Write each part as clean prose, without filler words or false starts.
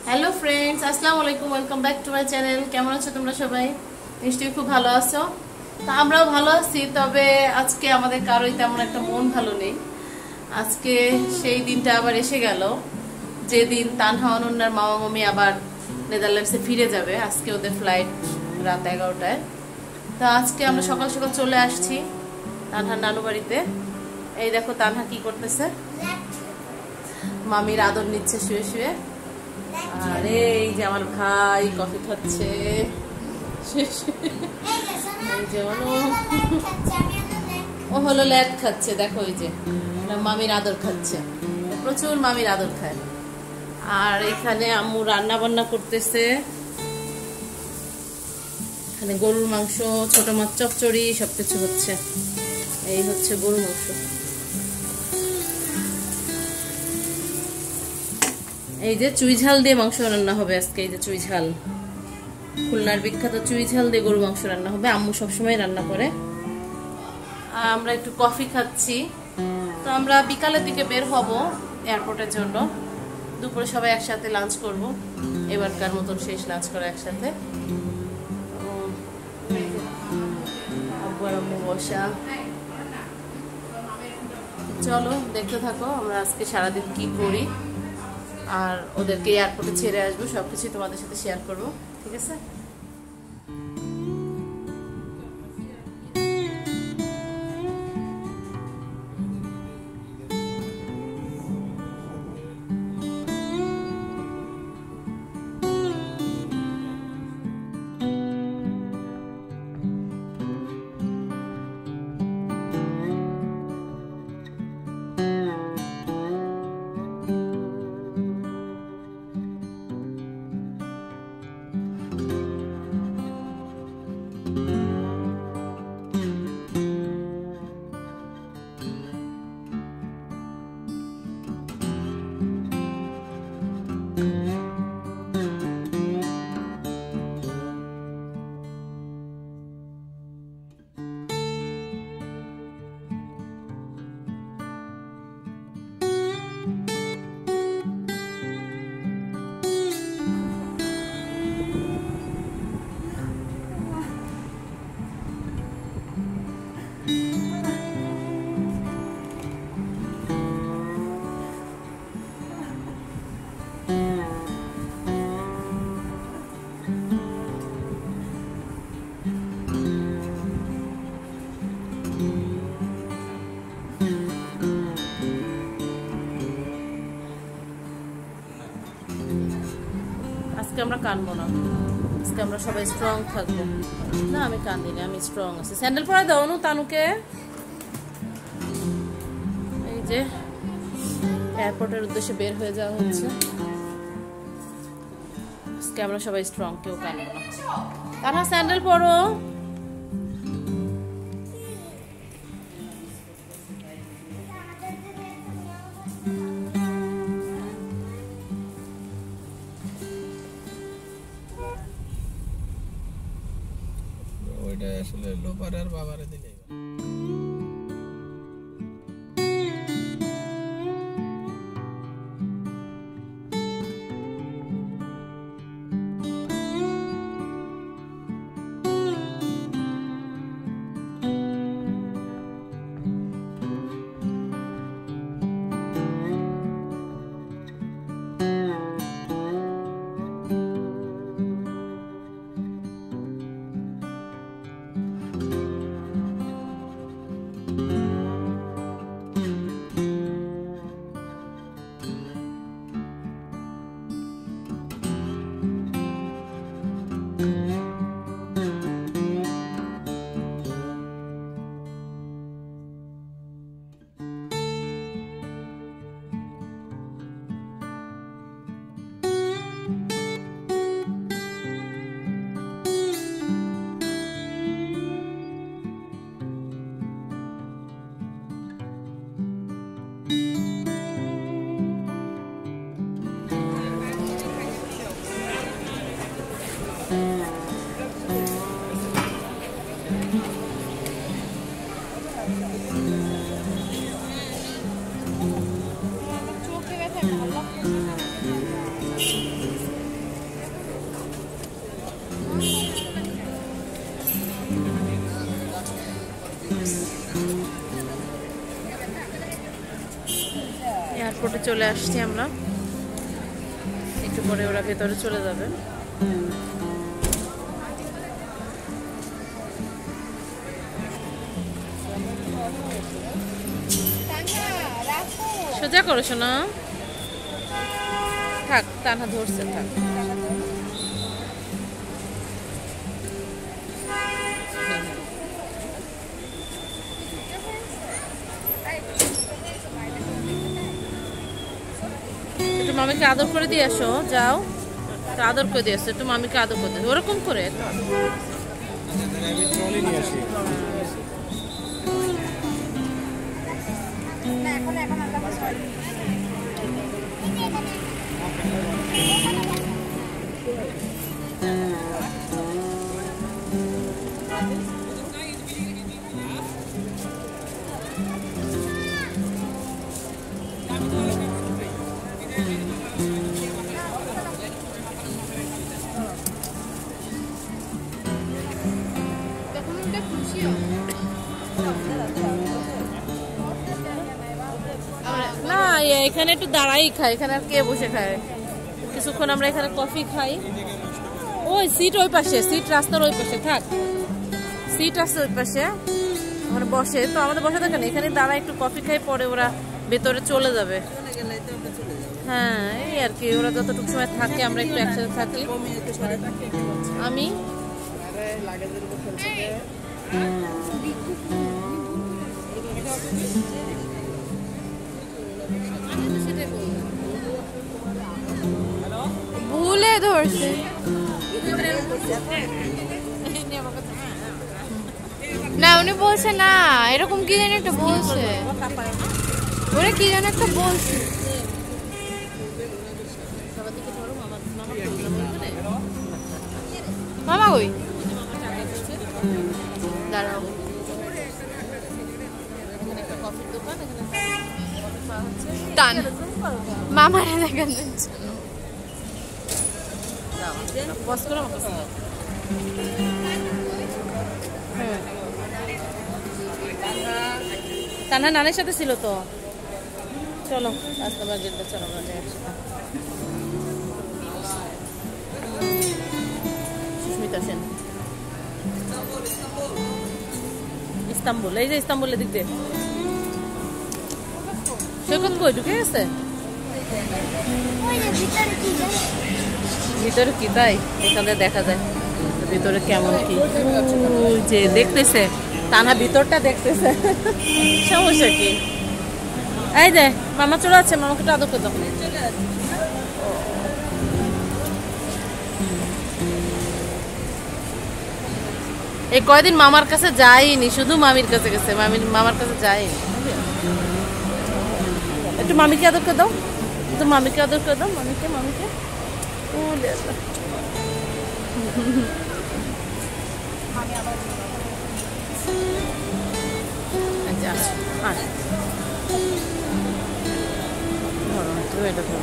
Hello friends, আসসালামু আলাইকুম। Welcome back to my channel. কেমন আছো তোমরা সবাই? নিশ্চয়ই খুব ভালো আছো। তা আমরাও ভালো আছি, তবে আজকে আমাদের কারোই তেমন একটা মন ভালো নেই। আজকে সেই দিনটা আবার এসে গেল, যেদিন তানহা অনন্যার মামা মামি আবার নেদারল্যান্ডসে ফিরে যাবে। আজকে ওদের ফ্লাইট রাত 11টায়। তা আজকে আমরা সকাল সকাল চলে আসছি তানহার নানু বাড়িতে। এই দেখো তানহা কি করতেছে, মামির আদর নিচ্ছে শুয়ে শুয়ে। আর এই যে আমার ভাই কফি খাচ্ছে, ও হলো ল্যাদ খাচ্ছে। দেখো ওই যে মামির আদর খাচ্ছে, প্রচুর মামির আদর খায়। আর এখানে আম্মু রান্না বান্না করতেছে। এখানে গরুর মাংস, ছোট মাছ চচ্চড়ি সবকিছু হচ্ছে। এই হচ্ছে গরুর মাংস। এই যে চুই ঝাল দিয়ে মাংস রান্না হবে আজকে। এই যে চুই ঝাল, খুলনার বিখ্যাত চুই ঝাল দিয়ে গরু মাংস রান্না হবে। আম্মু সবসময় রান্না করে। আমরা একটু কফি খাচ্ছি। তো আমরা বিকালের দিকে বের হব এয়ারপোর্টের জন্য। দুপুরে সবাই একসাথে লাঞ্চ করব, এবারকার মতন শেষ লাঞ্চ করা একসাথে। আব্বু আর আম্মু বসা। চলো দেখতে থাকো আমরা আজকে সারাদিন কি করি, আর ওদেরকে এয়ারপোর্টে ছেড়ে আসবো। সবকিছু তোমাদের সাথে শেয়ার করবো, ঠিক আছে? আজকে আমরা কানবো না, আজকে আমরা সবাই স্ট্রং থাকবো। না আমি কান্দিনি, আমি স্ট্রং আছি। স্যান্ডেল পরে দাও নু তানুকে। এই যে এয়ারপোর্টের উদ্দেশ্যে বের হয়ে যাওয়া হচ্ছে। আজকে আমরা সবাই স্ট্রং, কেউ কানবো না। তানহা স্যান্ডেল পরো। ওইটা আসলে লোপার আর বাবারে দিলে চলে আসছি আমরা, একটু পরে ওরা ভেতরে চলে যাবে। সোজা করো শোনা, থাক টানা ধরছে থাক। একটু মামিকে আদর করে দিয়ে আসো, যাও আদর করে দিয়ে আসো, একটু মামিকে আদর করে দিয়ে ওরকম করে না, এখানে একটু দাঁড়াই খাই, এখানে আর কে বসে খায়? কিছুক্ষণ আমরা এখানে কফি খাই। ওই সিট ওই পাশে, সিট রাস্তার ওই পাশে, থাক সিট আছে ওই পাশে, ওখানে বসে তো আমাদের বসে থাকে না, এখানে দাঁড়াই একটু কফি খাই, পরে ওরা ভেতরে চলে যাবে। হ্যাঁ এই আর কি, ওরা যতটুকু সময় থাকে আমরা একটু একসাথে থাকি। আমি ভুলে ধরছে না, উনি বলছে না এরকম কি জানি একটা বলছে, ওরা কি জানি একটা বলছে। মামা কই? দাঁড়াও, টান মামারে দেখান দিচ্ছে। তানহা নানের সাথে ছিল তো, চলো রাস্তা বাগেরটা চলো আমরা একসাথে। সুস্মিতা সেন, ইস্তাম্বুল, এই যে ইস্তাম্বুলের দিক দিয়ে। সৈকত কই ঢুকে গেছে ভিতরে? কি তাই? এখানে দেখা যায় ভিতরে কেমন কি, যে দেখতেছে তানহা ভিতরটা দেখতেছে। সমস্যা কি? এই যে মামা চলে যাচ্ছে, মামাকে একটু আদর করে দাও। এই কয়দিন মামার কাছে যাইনি, শুধু মামির কাছে গেছে, মামার কাছে যাইনি। একটু মামিকে আদর করে দাও, একটু মামিকে আদর করে দাও, মামিকে মামিকে। এটা ধরো।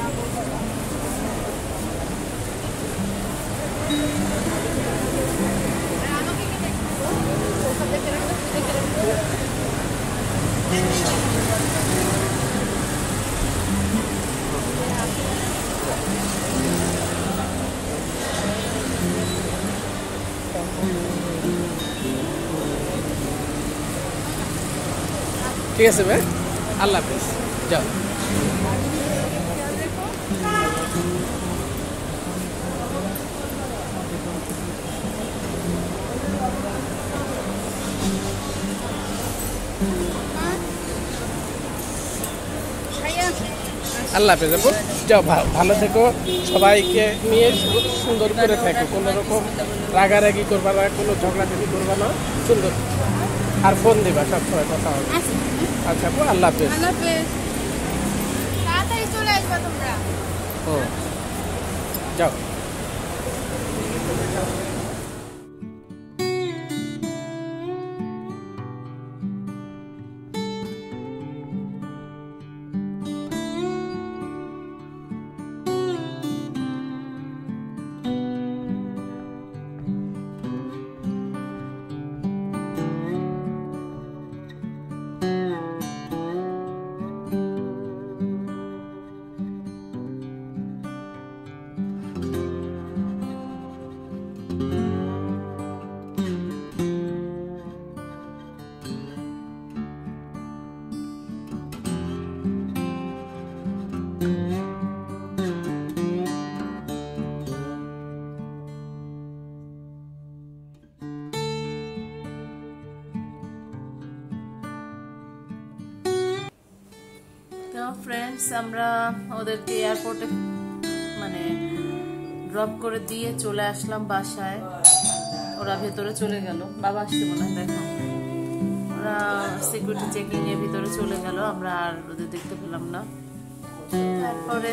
ঠিক আছে ভাই, আল্লাহ হাফেজ, যাও। আল্লাহ হাফেজ, যাও, ভালো থেকো, সবাইকে নিয়ে সুন্দর করে থাকো, কোনো রকম রাগারাগি করবা না, কোনো ঝগড়াঝাটি করবা না, সুন্দর। আর ফোন দিবা, সবসময় কথা হবে। আচ্ছা আপু, আল্লাহ হাফেজ। তাড়াতাড়ি চলে আসবা তোমরা। ও যাও। আমরা ওদেরকে এয়ারপোর্টে মানে ড্রপ করে দিয়ে চলে আসলাম বাসায়। ওরা ভেতরে চলে গেল, বাবা আসছে মনে হয়, দেখো ওরা সিকিউরিটি চেকিং এর ভিতরে চলে গেল, আমরা আর ওদের দেখতে পেলাম না। তারপরে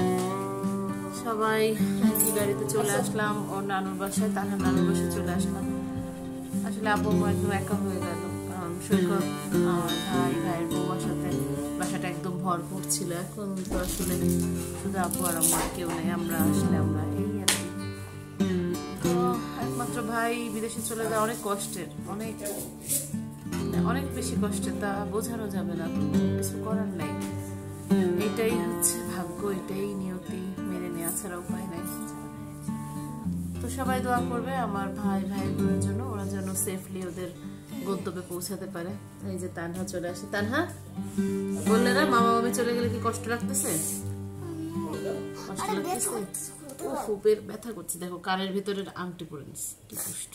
সবাই গাড়িতে চলে আসলাম ওর নানুর বাসায়, তার নানুর বাসায় চলে আসলাম। আসলে আব্বু একদম একা হয়ে গেল, কারণ সৈকত আমার ভাইয়ের বউমার সাথে বাসাটা একদম ভরপুর ছিল। এখন তো আসলে শুধু আব্বু আর আমার কেউ নেই, আমরা আসলে আমরা এই আর কি। তো একমাত্র ভাই বিদেশে চলে যাওয়া অনেক কষ্টের, অনেক অনেক বেশি কষ্টের, তা বোঝানো যাবে না, কিছু করার নাই। এটাই হচ্ছে ভাগ্য, এটাই নিয়তি, মেনে নেওয়া ছাড়া উপায় নাই। তো সবাই দোয়া করবে আমার ভাইয়ের বোনের জন্য, ওরা যেন সেফলি ওদের গন্তব্যে পৌঁছাতে পারে। এই যে তানহা চলে আসে। তানহা বললে না মামা মামি চলে গেলে কি কষ্ট লাগতেছে? কষ্ট লাগতেছে, পেট ব্যথা করছে। দেখো কানের ভিতরে আংটি পরে নিচ্ছে, কি কষ্ট।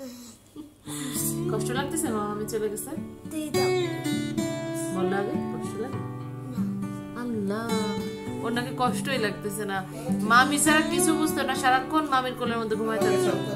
কষ্ট লাগতেছে মামা মামি চলে গেছে? বললো আগে কষ্ট লাগে? আল্লাহ, ওর নাকি কষ্টই লাগতেছে না। মামি ছাড়া কিছু বুঝতো না, সারাক্ষণ মামির কোলের মধ্যে ঘুমাইতে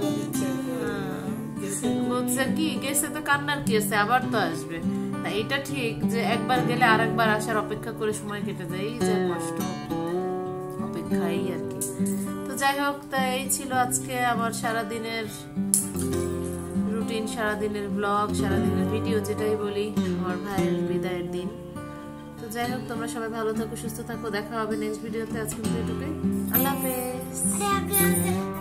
বলছে কি গেছে তো কান্নার কি আছে, আবার তো আসবে। না এটা ঠিক যে একবার গেলে আর একবার আসার অপেক্ষা করে সময় কেটে যায়, এই যে কষ্ট অপেক্ষা, এই আর কি। তো যাই হোক, তা এই ছিল আজকে আমার সারাদিনের রুটিন, সারাদিনের ব্লগ, সারাদিনের ভিডিও, যেটাই বলি আমার ভাইয়ের বিদায়ের দিন। তো যাই হোক, তোমরা সবাই ভালো থাকো, সুস্থ থাকো, দেখা হবে নেক্সট ভিডিওতে। আজকে এটুকুই, আল্লাহ হাফেজ।